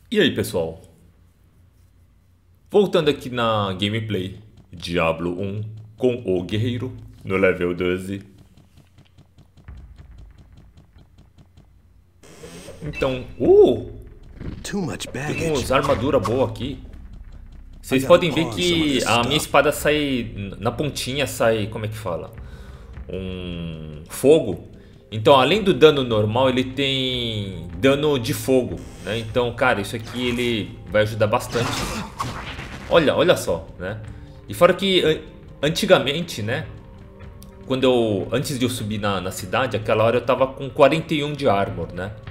E aí, pessoal? Voltando aqui na gameplay Diablo 1 com o guerreiro no level 12. Então, Too much baggage. temos armadura boa aqui. I Vocês gotta podem ver pawn some of que this a minha stuff. espada sai na pontinha, sai, como é que fala? Um fogo. Então, além do dano normal, ele tem dano de fogo, né? Então, cara, isso aqui ele vai ajudar bastante. Olha só, né? E fora que antigamente, né? Antes de eu subir na cidade, aquela hora eu tava com 41 de armor,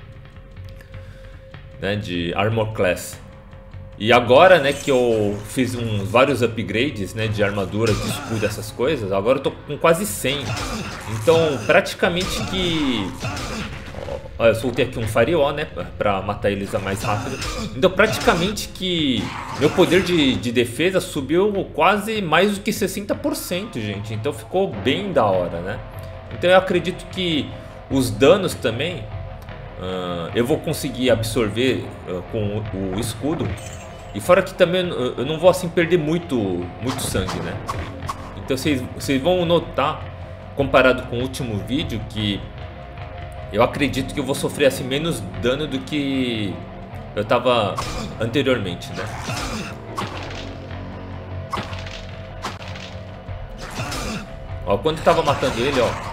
né? De armor class. E agora, né, que eu fiz vários upgrades, né, de armadura, de escudo, essas coisas, agora eu tô com quase 100. Então, praticamente que... Ó, eu soltei aqui um Firewall, né, pra matar eles mais rápido. Então, praticamente que meu poder de defesa subiu quase mais do que 60%, gente. Então, ficou bem da hora, né. Então, eu acredito que os danos também... eu vou conseguir absorver com o escudo. E fora que também eu não vou assim perder muito sangue, né? Então vocês vão notar, comparado com o último vídeo, que eu acredito que eu vou sofrer assim menos dano do que eu tava anteriormente, né? Ó, quando eu tava matando ele, ó,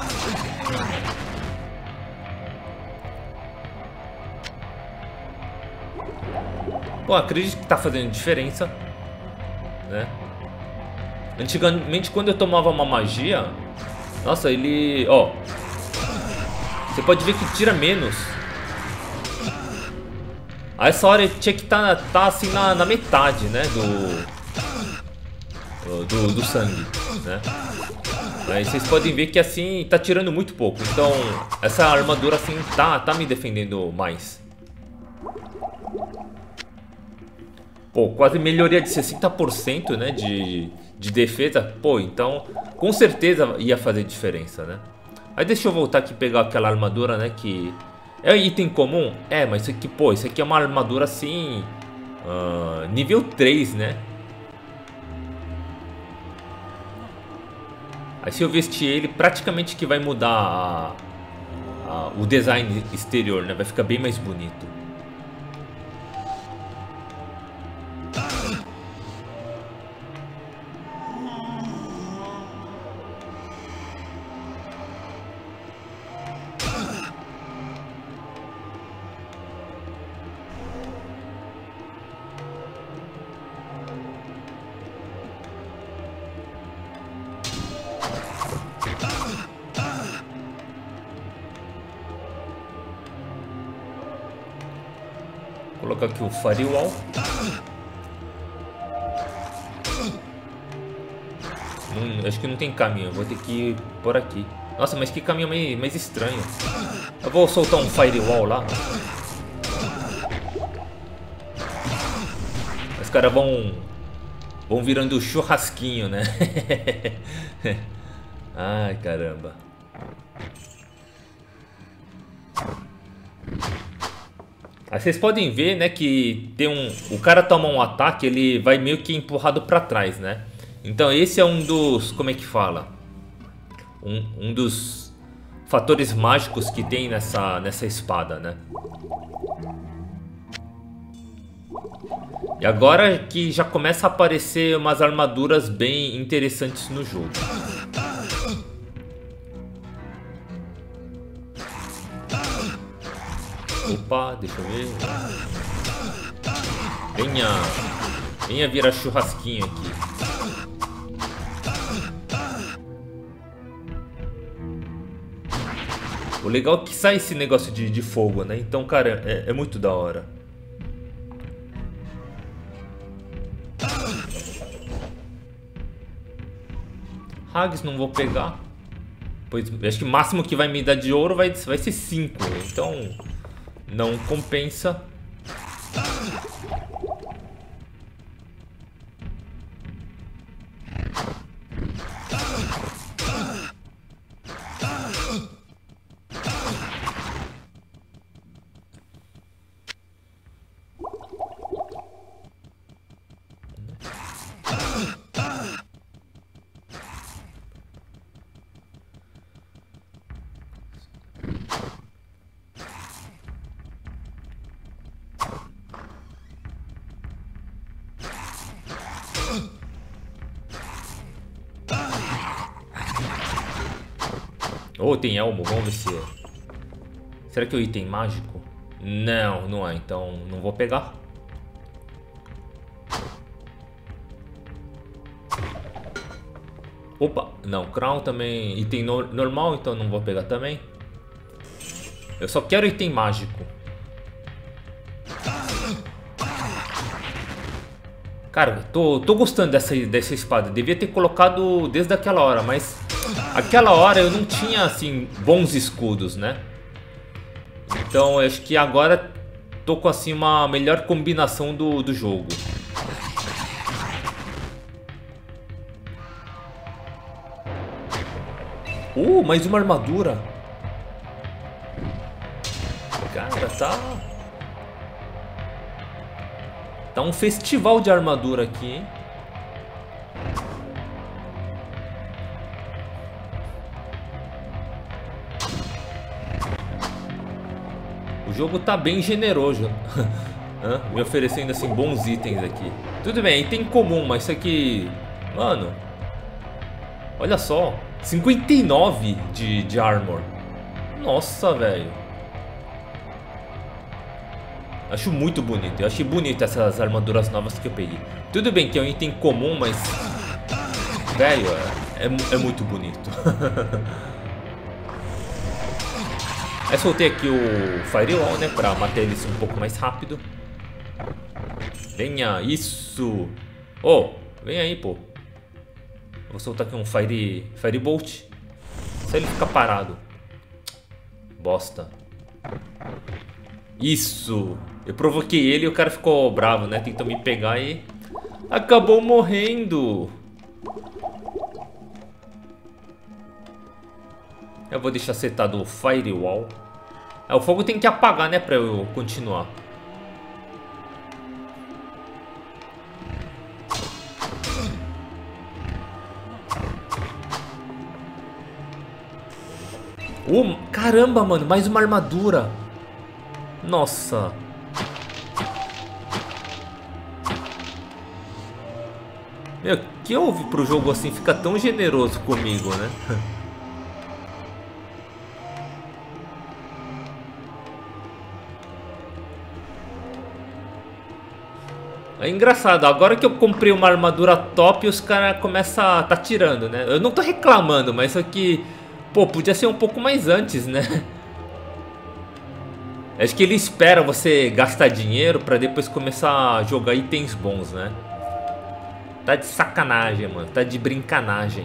bom, acredito que tá fazendo diferença, né? Antigamente, quando eu tomava uma magia, nossa, ele, ó, você pode ver que tira menos. A essa hora ele tinha que tá assim na metade, né, do sangue, né? Aí vocês podem ver que assim tá tirando muito pouco. Então essa armadura assim tá me defendendo mais. Pô, quase melhoria de 60%, né, de defesa. Pô, então com certeza ia fazer diferença, né? Aí deixa eu voltar aqui e pegar aquela armadura, né, que é item comum. É, mas isso aqui, pô, isso aqui é uma armadura assim, nível 3, né? Aí se eu vestir ele, praticamente que vai mudar o design exterior, né? Vai ficar bem mais bonito. Vou colocar aqui o Firewall. Acho que não tem caminho, eu vou ter que ir por aqui. Nossa, mas que caminho mais estranho. Eu vou soltar um Firewall lá. Os caras vão virando churrasquinho, né? Ai, caramba. Aí vocês podem ver, né, que o cara toma um ataque, ele vai meio que empurrado pra trás, né? Então esse é um dos, como é que fala? Um dos fatores mágicos que tem nessa espada, né? E agora que já começa a aparecer umas armaduras bem interessantes no jogo. Opa, deixa eu ver. Venha virar churrasquinho aqui. O legal é que sai esse negócio de fogo, né? Então, cara, é muito da hora. Hags não vou pegar. Pois acho que o máximo que vai me dar de ouro vai ser 5. Então não compensa. Oh, tem elmo, vamos ver se é. Será que é o item mágico? Não, não é, então não vou pegar. Opa, não, crown também, item normal, então não vou pegar também. Eu só quero item mágico. Cara, tô gostando dessa espada. Devia ter colocado desde aquela hora, mas aquela hora eu não tinha, assim, bons escudos, né? Então eu acho que agora tô com, assim, uma melhor combinação do jogo. Mais uma armadura. Cara, tá um festival de armadura aqui, hein? O jogo tá bem generoso. Me oferecendo assim bons itens aqui. Tudo bem, item comum, mas isso aqui... Mano, olha só, 59 de armor. Nossa, velho. Acho muito bonito. Eu achei bonito essas armaduras novas que eu peguei. Tudo bem que é um item comum, mas... Velho, é muito bonito. Aí soltei aqui o Firewall, né? Pra matar eles um pouco mais rápido. Venha, isso! Oh, vem aí, pô. Vou soltar aqui um Firebolt. Só ele ficar parado. Bosta. Isso! Eu provoquei ele e o cara ficou bravo, né? Tentou me pegar e... acabou morrendo! Eu vou deixar setado o Firewall. O fogo tem que apagar, né? Pra eu continuar. Caramba, mano, mais uma armadura. Nossa. Meu, que houve pro jogo assim ficar tão generoso comigo, né? É engraçado, agora que eu comprei uma armadura top, os caras começam a tá tirando, né? Eu não tô reclamando, mas isso aqui... Pô, podia ser um pouco mais antes, né? Acho que ele espera você gastar dinheiro pra depois começar a jogar itens bons, né? Tá de sacanagem, mano. Tá de brincanagem.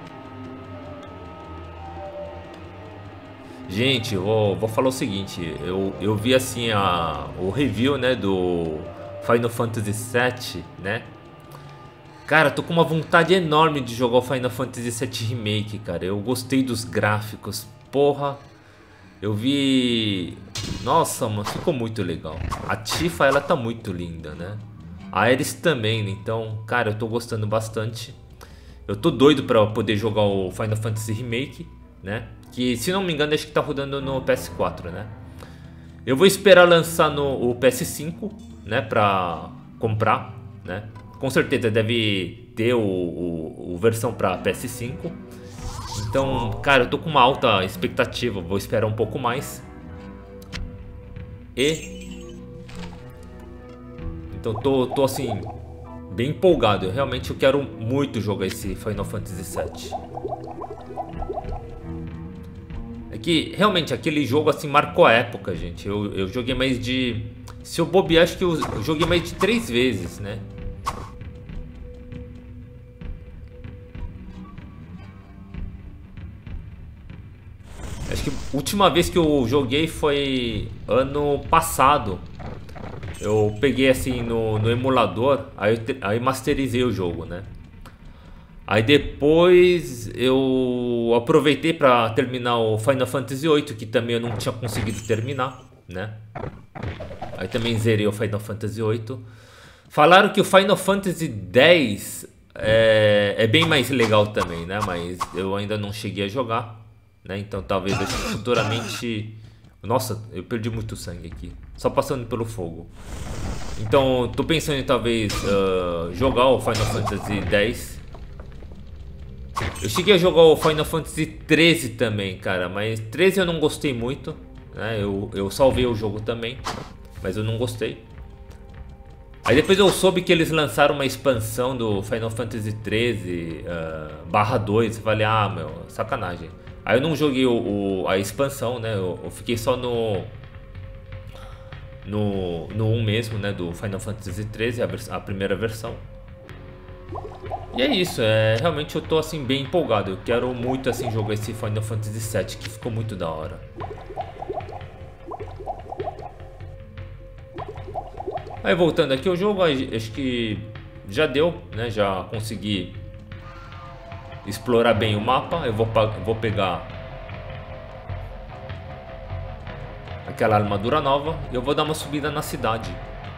Gente, eu vou falar o seguinte. Eu vi assim o review, né, do Final Fantasy VII, né? Cara, tô com uma vontade enorme de jogar o Final Fantasy VII Remake, cara. Eu gostei dos gráficos. Porra. Eu vi... Nossa, mano, ficou muito legal. A Tifa, ela tá muito linda, né? A Aeris também, né? Então, cara, eu tô gostando bastante. Eu tô doido pra poder jogar o Final Fantasy Remake, né? Que, se não me engano, acho que tá rodando no PS4, né? Eu vou esperar lançar no PS5, né? Pra comprar, né? Com certeza deve ter o versão pra PS5. Então, cara, eu tô com uma alta expectativa. Vou esperar um pouco mais. Então tô assim, bem empolgado. Eu quero muito jogar esse Final Fantasy VII. É que realmente aquele jogo assim marcou a época, gente. Eu joguei mais de... Se eu bobear, acho que eu joguei mais de 3 vezes, né? Acho que a última vez que eu joguei foi ano passado. Eu peguei assim no emulador, aí masterizei o jogo, né? Aí depois eu aproveitei pra terminar o Final Fantasy VIII, que também eu não tinha conseguido terminar, né? Aí também zerei o Final Fantasy VIII. Falaram que o Final Fantasy X é bem mais legal também, né? Mas eu ainda não cheguei a jogar, né? Então talvez futuramente... Nossa, eu perdi muito sangue aqui, só passando pelo fogo. Então tô pensando em talvez jogar o Final Fantasy X. Eu cheguei a jogar o Final Fantasy 13 também, cara, mas 13 eu não gostei muito, né? Eu salvei o jogo também, mas eu não gostei. Aí depois eu soube que eles lançaram uma expansão do Final Fantasy 13 /2. Eu falei, ah, meu, sacanagem. Aí eu não joguei a expansão, né? Eu fiquei só no 1 mesmo, né? Do Final Fantasy 13, a primeira versão. E é isso, realmente eu tô assim bem empolgado. Eu quero muito assim jogar esse Final Fantasy 7, que ficou muito da hora. Aí voltando aqui ao jogo, acho que já deu, né? Já consegui explorar bem o mapa. Eu vou pegar aquela armadura nova e eu vou dar uma subida na cidade.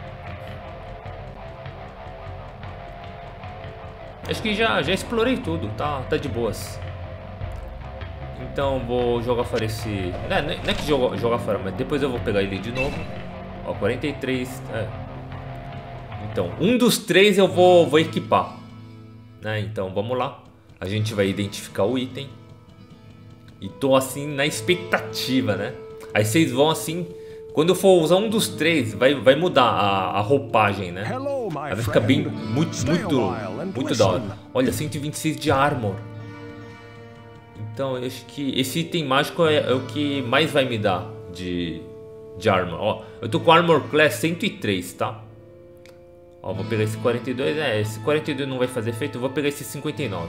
Acho que já explorei tudo, tá de boas. Então vou jogar fora esse... Não é que jogar fora, mas depois eu vou pegar ele de novo. Ó, 43... Então, um dos 3 eu vou equipar, né? Então vamos lá. A gente vai identificar o item. E tô assim na expectativa, né? Aí vocês vão assim... Quando eu for usar um dos 3, vai mudar a roupagem, né? Vai ficar bem, muito da hora. Olha, 126 de armor. Então eu acho que esse item mágico é o que mais vai me dar de armor. Ó, eu tô com armor class 103, tá? Ó, vou pegar esse 42. Esse 42 não vai fazer efeito. Eu vou pegar esse 59.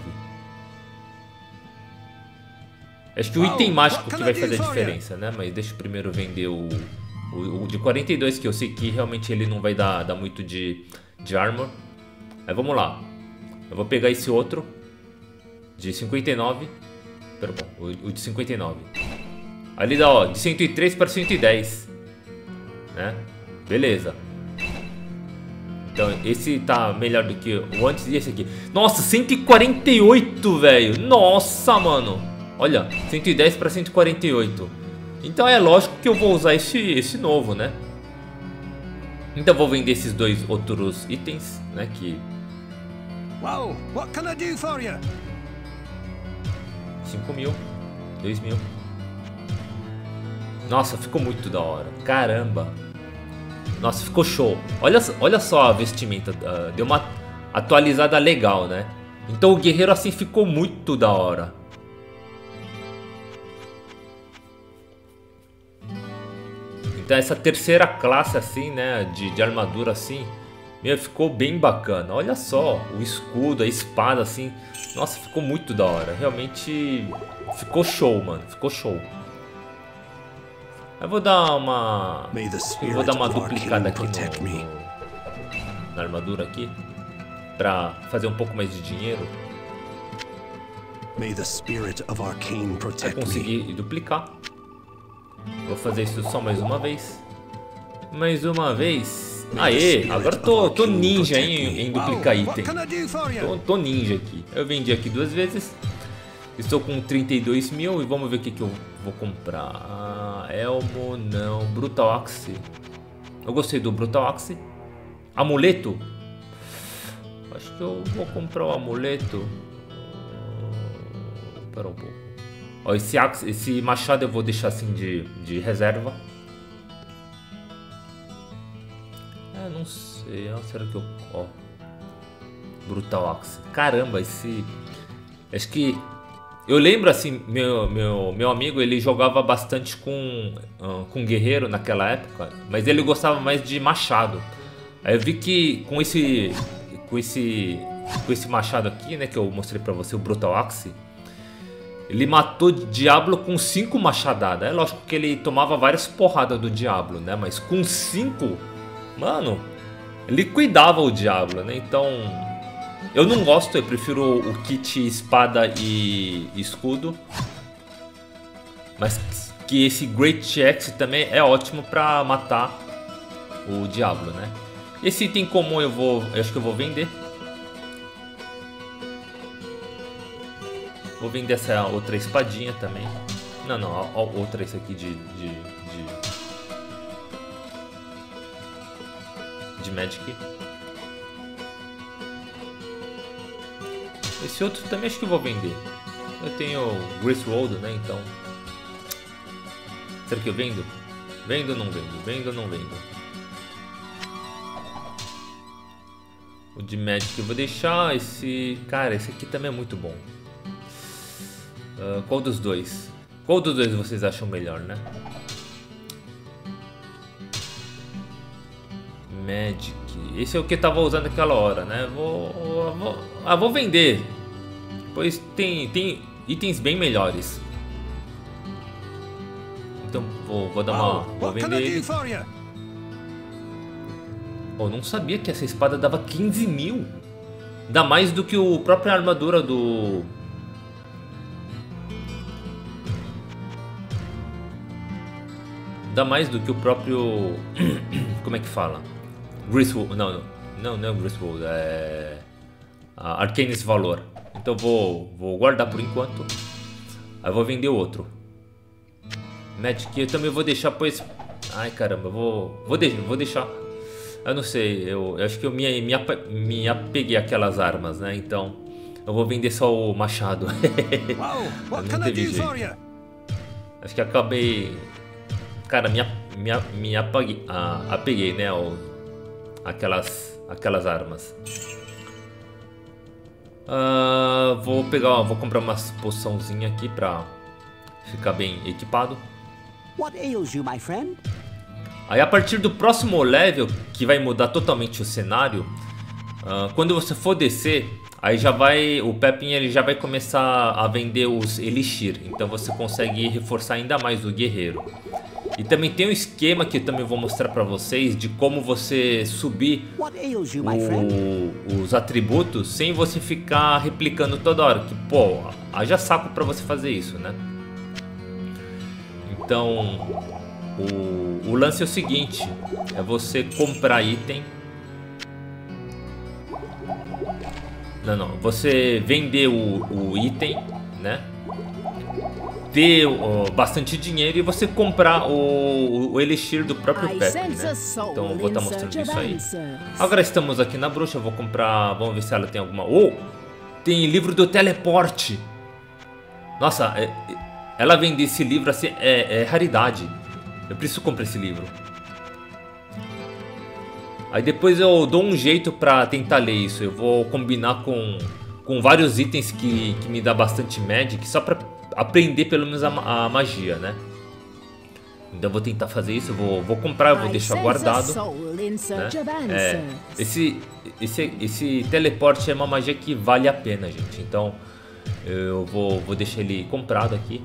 Acho que o item mágico que vai fazer a diferença, né? Mas deixa eu primeiro vender o de 42, que eu sei que realmente ele não vai dar muito de armor. Aí vamos lá. Eu vou pegar esse outro de 59. Pera, bom, o de 59. Ali dá, ó, de 103 para 110, né? Beleza. Então esse tá melhor do que o antes e esse aqui. Nossa, 148, velho. Nossa, mano. Olha, 110 para 148. Então é lógico que eu vou usar esse novo, né? Então vou vender esses dois outros itens, né? Que... Wow, what can I do for you? 5.000, 2.000. Nossa, ficou muito da hora. Caramba. Nossa, ficou show. Olha só a vestimenta. Deu uma atualizada legal, né? Então o guerreiro assim ficou muito da hora. Então essa terceira classe assim, né, de armadura assim, meu, ficou bem bacana. Olha só, o escudo, a espada assim. Nossa, ficou muito da hora. Realmente ficou show, mano. Ficou show. Eu vou dar uma duplicada aqui na armadura aqui, pra fazer um pouco mais de dinheiro. Vai conseguir duplicar. Vou fazer isso só mais uma vez. Mais uma vez. Aê, agora tô ninja em duplicar item. Tô ninja aqui. Eu vendi aqui 2 vezes. Estou com 32.000 e vamos ver o que eu vou comprar. Elmo, não. Brutal Axe. Eu gostei do Brutal Axe. Amuleto. Acho que eu vou comprar o amuleto. Espera um pouco. Ó, esse machado eu vou deixar assim de reserva. Não sei. Será que eu... Ó. Brutal Axe. Caramba, esse... Acho que... Eu lembro assim, meu amigo, ele jogava bastante com guerreiro naquela época, mas ele gostava mais de machado. Aí eu vi que com esse machado aqui, né, que eu mostrei pra você, o Brutal Axe, ele matou Diablo com 5 machadadas. É lógico que ele tomava várias porradas do Diablo, né, mas com 5, mano, ele cuidava o Diablo, né, então... Eu não gosto, eu prefiro o kit espada e escudo. Mas que esse Great Axe também é ótimo pra matar o Diablo, né? Esse item comum eu acho que eu vou vender. Vou vender essa outra espadinha também. Não, outra esse aqui de Esse outro também acho que eu vou vender. Eu tenho Griswold, né? Então... será que eu vendo? Vendo ou não vendo? Vendo ou não vendo? O de Magic eu vou deixar. Esse... cara, esse aqui também é muito bom. Qual dos dois? Qual dos dois vocês acham melhor, né? Magic. Esse é o que eu tava usando naquela hora, né? Vou vender. Pois tem itens bem melhores. Então vou dar uma... vou vender ele. Oh, não sabia que essa espada dava 15 mil. Dá mais do que a própria armadura do... dá mais do que o próprio... como é que fala? Griswold... não é o Griswold, é... Arcanis Valor. Então vou guardar por enquanto. Aí vou vender o outro. Magic eu também vou deixar, pois... ai caramba, vou deixar. Eu não sei, eu acho que eu me apeguei àquelas armas, né? Então eu vou vender só o machado. Não teve jeito. Acho que acabei... cara, me apeguei, né? Aquelas armas. Vou comprar umas poçãozinha aqui pra ficar bem equipado. What ails you, my friend? Aí a partir do próximo level, que vai mudar totalmente o cenário, quando você for descer, aí já vai, o Pepin ele já vai começar a vender os Elixir, então você consegue reforçar ainda mais o guerreiro. E também tem um esquema que eu também vou mostrar pra vocês de como você subir os atributos sem você ficar replicando toda hora, que pô, haja saco pra você fazer isso, né? Então... O lance é o seguinte, é você comprar item. Não, você vender o item, né? Ter bastante dinheiro e você comprar o Elixir do próprio Pepin, né? Então eu vou estar mostrando isso aí. Agora estamos aqui na bruxa, eu vou comprar, vamos ver se ela tem alguma... oh, tem livro do teleporte. Nossa, ela vende esse livro assim, é raridade. Eu preciso comprar esse livro. Aí depois eu dou um jeito pra tentar ler isso. Eu vou combinar com vários itens que me dá bastante Magic, só pra aprender pelo menos a magia, né? Então eu vou tentar fazer isso. Eu vou comprar, eu vou deixar guardado, né? Esse teleporte é uma magia que vale a pena, gente. Então eu vou deixar ele comprado aqui.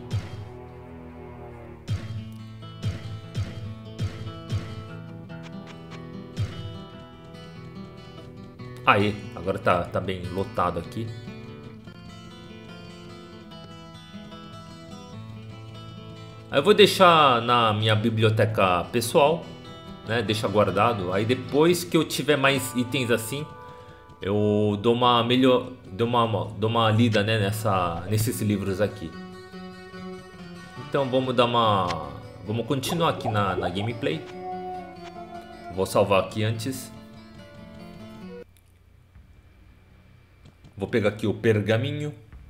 Aí, agora tá bem lotado aqui. Aí eu vou deixar na minha biblioteca pessoal, né? Deixa guardado. Aí depois que eu tiver mais itens assim, eu dou uma lida, né? Nesses livros aqui. Então vamos continuar aqui na gameplay. Vou salvar aqui antes. Vou pegar aqui o pergaminho.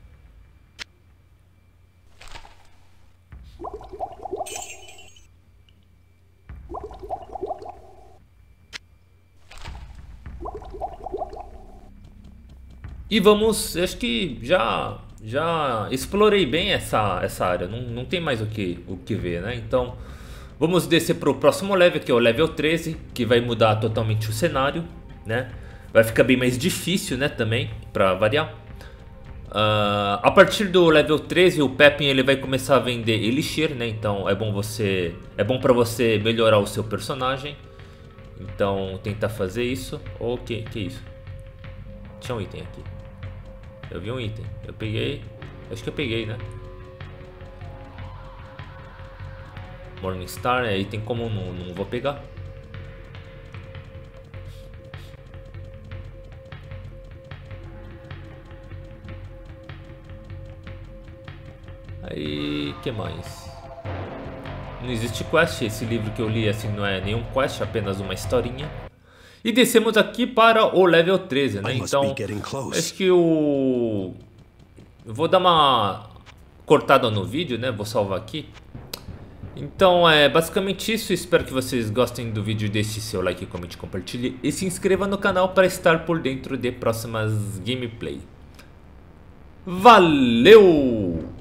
E vamos, acho que já explorei bem essa área, não tem mais o que ver, né? Então vamos descer para o próximo level, que é o level 13, que vai mudar totalmente o cenário, né? Vai ficar bem mais difícil, né, também, pra variar. A partir do level 13, o Pepin ele vai começar a vender Elixir, né? Então é bom pra você melhorar o seu personagem. Então tentar fazer isso. O que é isso? Tinha um item aqui. Eu vi um item. Eu peguei. Acho que eu peguei, né? Morningstar é item comum, não vou pegar. Aí, que mais? Não existe quest, esse livro que eu li assim não é nenhum quest, apenas uma historinha. E descemos aqui para o level 13, né? Então, acho que o Eu vou dar uma cortada no vídeo, né? Vou salvar aqui. Então é basicamente isso. Espero que vocês gostem do vídeo. Deixe seu like, comente, compartilhe e se inscreva no canal para estar por dentro de próximas gameplay. Valeu!